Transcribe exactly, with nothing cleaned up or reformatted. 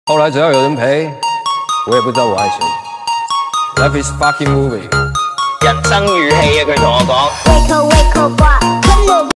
后来只要有人陪，我也不知道我爱谁。Life is fucking movie。人生如戲啊！佢同我講。